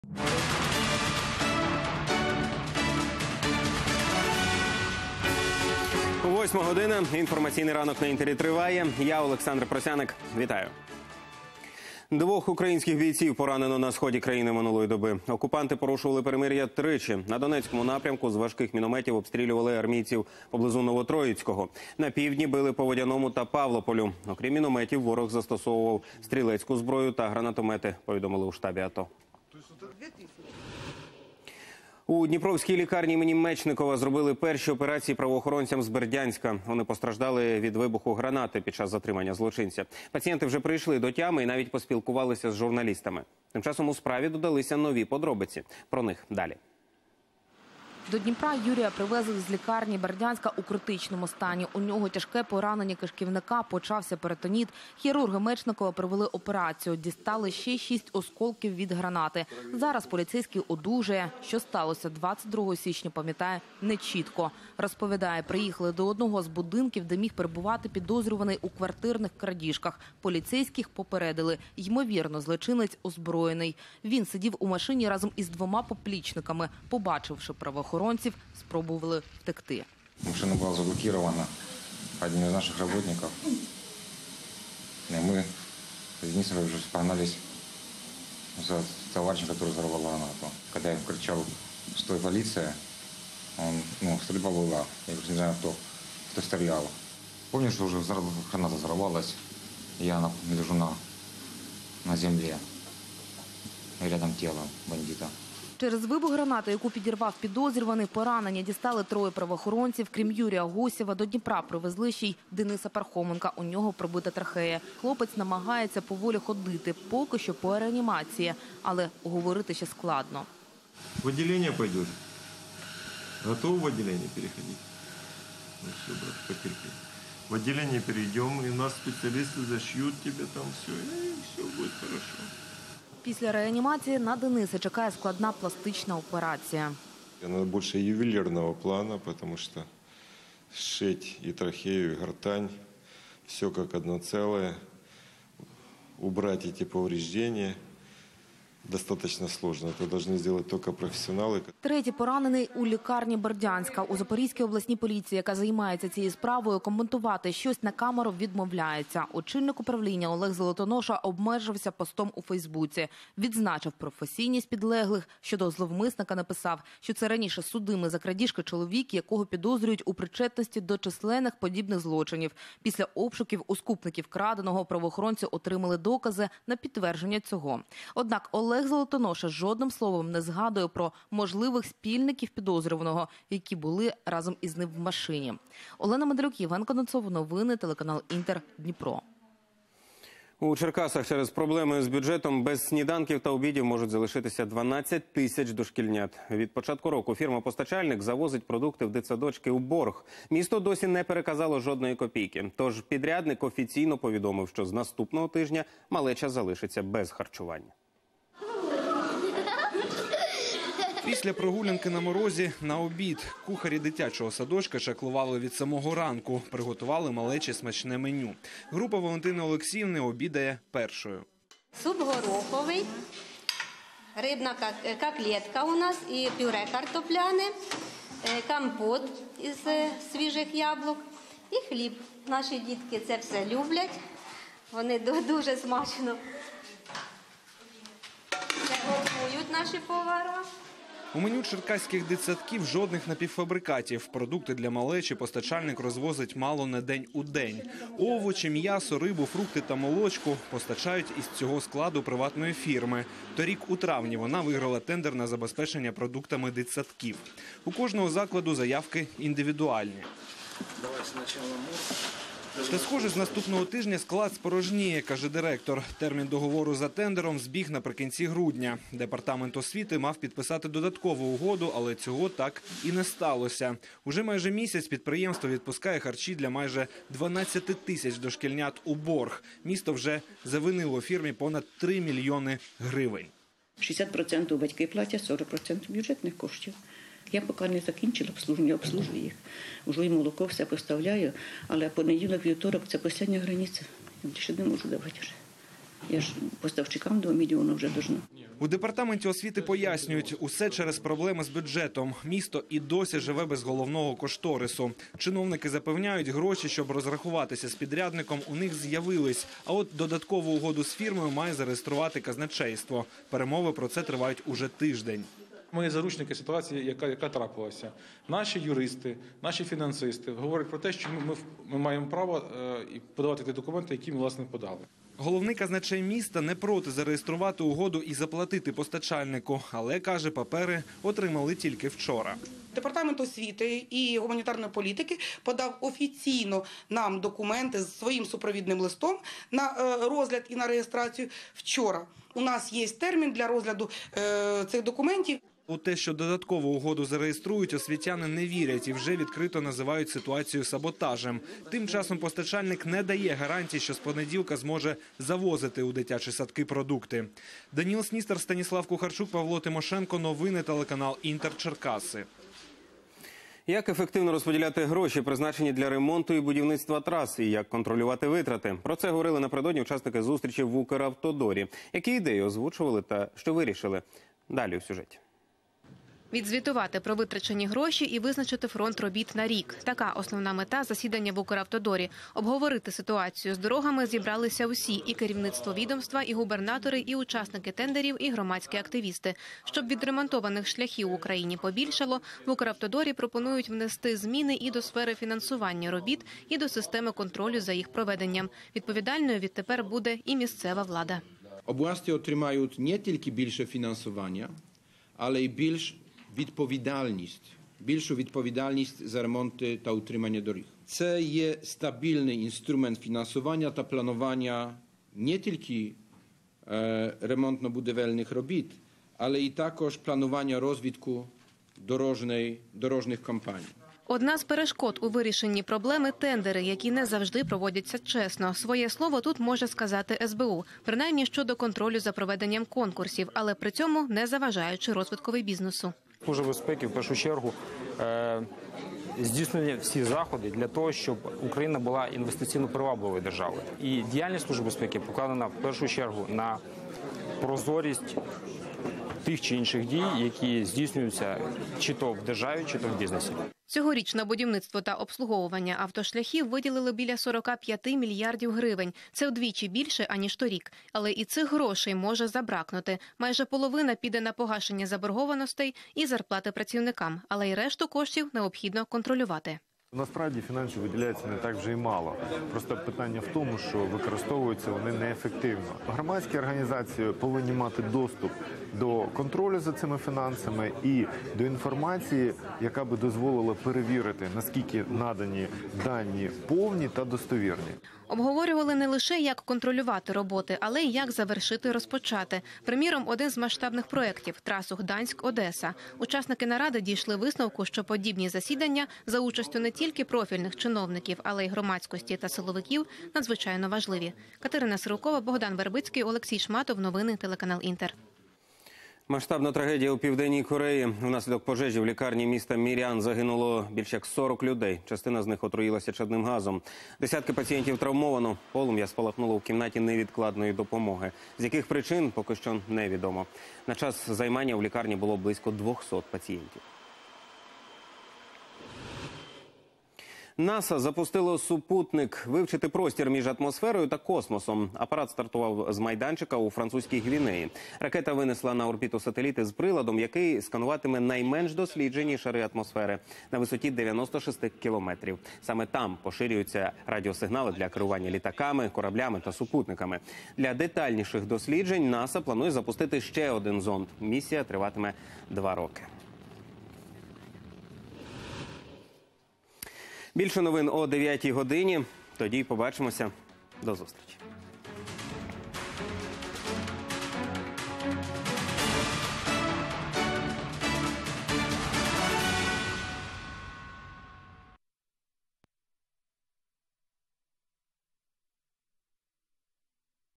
Восьма година. Інформаційний ранок на Інтері триває. Я Олександр Просяник. Вітаю. 2 українських бійців поранено на сході країни минулої доби. Окупанти порушували перемир'я тричі. На Донецькому напрямку з важких мінометів обстрілювали армійців поблизу Новотроїцького. На півдні били по Водяному та Павлополю. Окрім мінометів, ворог застосовував стрілецьку зброю та гранатомети, повідомили у штабі АТО. У Дніпровській лікарні імені Мечникова зробили перші операції правоохоронцям з Бердянська. Вони постраждали від вибуху гранати під час затримання злочинця. Пацієнти вже прийшли до тями і навіть поспілкувалися з журналістами. Тим часом у справі додалися нові подробиці. Про них далі. До Дніпра Юрія привезли з лікарні Бердянська у критичному стані. У нього тяжке поранення кишківника, почався перитоніт. Хірурги Мечникова провели операцію. Дістали ще 6 осколків від гранати. Зараз поліцейський одужує. Що сталося 22 січня, пам'ятає нечітко. Розповідає, приїхали до одного з будинків, де міг перебувати підозрюваний у квартирних крадіжках. Поліцейських попередили. Ймовірно, злочинець озброєний. Він сидів у машині разом із 2 поплічниками. Побачивши правоохоронців, спробували втекти. Машина была заблокирована одним из наших работников. И мы с Денисом уже погнались за товарищем, который взорвал гранату. Когда я кричал «Стой, полиция!», стрельба была. Я не знаю, кто стрелял. Помню, что уже граната взорвалась, и я лежу на земле, рядом тело бандита. Через вибух гранати, яку підірвав підозрюваний, поранення дістали 3 правоохоронців. Крім Юрія Гусєва, до Дніпра привезли ще й Дениса Пархоменка. У нього пробита трахея. Хлопець намагається поволі ходити, поки що по реанімації, але говорити ще складно. В відділення підеш? Готов в відділення переходити? Ну все, брат, потерпи. В відділення перейдемо, і у нас спеціалісти зашьють тебе там все, і все буде добре. Після реанімації на Дениса чекає складна пластична операція. Она больше ювелирного плана, потому что сшить и трахею, и гортань, все как одно целое, убрать эти повреждения достаточно сложно. Это должны сделать только профессионалы. 3-й поранений у лікарні Бердянська. У Запорізькій обласній поліції, яка займається цією справою, коментувати щось на камеру відмовляється. Очільник управління Олег Золотоноша обмежився постом у Фейсбуці. Відзначив професійність підлеглих. Щодо зловмисника написав, що це раніше судимий за крадіжки чоловік, якого підозрюють у причетності до численних подібних злочинів. Після обшуків у скупників краденого правоохоронці отримали докази на підтвердження цього. Однак Олег Золотоноша жодним словом не згадує про можливих спільників підозрюваного, які були разом із ним в машині. Олена Медрюк, Євген Кононцов, новини, телеканал Інтер, Дніпро. У Черкасах через проблеми з бюджетом без сніданків та обідів можуть залишитися 12 тисяч дошкільнят. Від початку року фірма-постачальник завозить продукти в дитсадочки у борг. Місто досі не переказало жодної копійки. Тож підрядник офіційно повідомив, що з наступного тижня малеча залишиться без харчування. Після прогулянки на морозі на обід кухарі дитячого садочка чаклували від самого ранку. Приготували малечі смачне меню. Група Валентини Олексіївни обідає першою. Суп гороховий, рибна котлетка у нас і пюре картопляне, компот із свіжих яблук і хліб. Наші дітки це все люблять, вони дуже смачно це готують наші повара. У меню черкаських дитсадків жодних напівфабрикатів. Продукти для малечі постачальник розвозить мало не день у день. Овочі, м'ясо, рибу, фрукти та молочку постачають із цього складу приватної фірми. Торік у травні вона виграла тендер на забезпечення продуктами дитсадків. У кожного закладу заявки індивідуальні. Давай спочатку Та схоже, з наступного тижня склад спорожніє, каже директор. Термін договору за тендером збіг наприкінці грудня. Департамент освіти мав підписати додаткову угоду, але цього так і не сталося. Уже майже місяць підприємство відпускає харчі для майже 12 тисяч дошкільнят у борг. Місто вже завинило фірмі понад 3 мільйони гривень. 60% батьки платять, 40% бюджетних коштів. Я поки не закінчила обслуження, обслужую їх. Уже і молоко все поставляю, але понеділок, вівторок – це остання границя. Я більше не можу давати вже. Я ж поставщикам 2 мільйони вже должна. У департаменті освіти пояснюють, усе через проблеми з бюджетом. Місто і досі живе без головного кошторису. Чиновники запевняють, гроші, щоб розрахуватися з підрядником, у них з'явились. А от додаткову угоду з фірмою має зареєструвати казначейство. Перемови про це тривають уже тиждень. Ми заручники ситуації, яка трапилася. Наші юристи, наші фінансисти говорять про те, що ми маємо право подавати ті документи, які ми, власне, подали. Головний казначей міста не проти зареєструвати угоду і заплатити постачальнику, але, каже, папери отримали тільки вчора. Департамент освіти і гуманітарної політики подав офіційно нам документи з своїм супровідним листом на розгляд і на реєстрацію вчора. У нас є термін для розгляду цих документів. У те, що додаткову угоду зареєструють, освітяни не вірять і вже відкрито називають ситуацію саботажем. Тим часом постачальник не дає гарантій, що з понеділка зможе завозити у дитячі садки продукти. Даніл Сністер, Станіслав Кухарчук, Павло Тимошенко. Новини, телеканал «Інтер», Черкаси. Як ефективно розподіляти гроші, призначені для ремонту і будівництва трас, і як контролювати витрати? Про це говорили напередодні учасники зустрічі в Укравтодорі. Які ідеї озвучували та що вирішили? Далі у сюжеті. Відзвітувати про витрачені гроші і визначити фронт робіт на рік. Така основна мета засідання в Укравтодорі. Обговорити ситуацію з дорогами зібралися усі – і керівництво відомства, і губернатори, і учасники тендерів, і громадські активісти. Щоб відремонтованих шляхів в Україні побільшало, в Укравтодорі пропонують внести зміни і до сфери фінансування робіт, і до системи контролю за їх проведенням. Відповідальною відтепер буде і місцева влада. Області отримають не тільки більше фінансування, але й більшу відповідальність за ремонти та утримання доріг. Це є стабільний інструмент фінансування та планування не тільки ремонтно-будівельних робіт, але і також планування розвитку дорожніх компаній. Одна з перешкод у вирішенні проблеми – тендери, які не завжди проводяться чесно. Своє слово тут може сказати СБУ, принаймні щодо контролю за проведенням конкурсів, але при цьому не заважаючи розвиткові бізнесу. Служба безпеки, в першу чергу, здійснює всі заходи для того, щоб Україна була інвестиційно привабливою державою. І діяльність Служби безпеки покладена в першу чергу на прозорість тих чи інших дій, які здійснюються чи то в державі, чи то в бізнесі. Цьогоріч на будівництво та обслуговування автошляхів виділили біля 45 мільярдів гривень. Це вдвічі більше, аніж торік. Але і цих грошей може забракнути. Майже половина піде на погашення заборгованостей і зарплати працівникам. Але й решту коштів необхідно контролювати. Насправді фінансів виділяється не так вже й мало. Просто питання в тому, що використовуються вони неефективно. Громадські організації повинні мати доступ до контролю за цими фінансами і до інформації, яка би дозволила перевірити, наскільки надані дані повні та достовірні. Обговорювали не лише, як контролювати роботи, але й як завершити розпочати. Приміром, один з масштабних проєктів – трасу Гданськ-Одеса. Учасники наради дійшли висновку, що подібні засідання за участю не тільки профільних чиновників, але й громадськості та силовиків надзвичайно важливі. Катерина Сирокова, Богдан Вербицький, Олексій Шматов. Новини, телеканал «Інтер». Масштабна трагедія у Південній Кореї. Внаслідок пожежі в лікарні міста Мірян загинуло більше як 40 людей. Частина з них отруїлася чадним газом. Десятки пацієнтів травмовано. Полум'я спалахнуло в кімнаті невідкладної допомоги. З яких причин, поки що невідомо. На час займання в лікарні було близько 200 пацієнтів. НАСА запустило супутник вивчити простір між атмосферою та космосом. Апарат стартував з майданчика у Французькій Гвінеї. Ракета винесла на орбіту сателіти з приладом, який скануватиме найменш досліджені шари атмосфери на висоті 96 кілометрів. Саме там поширюються радіосигнали для керування літаками, кораблями та супутниками. Для детальніших досліджень НАСА планує запустити ще один зонд. Місія триватиме 2 роки. Більше новин о 9-й годині. Тоді побачимося. До зустрічі.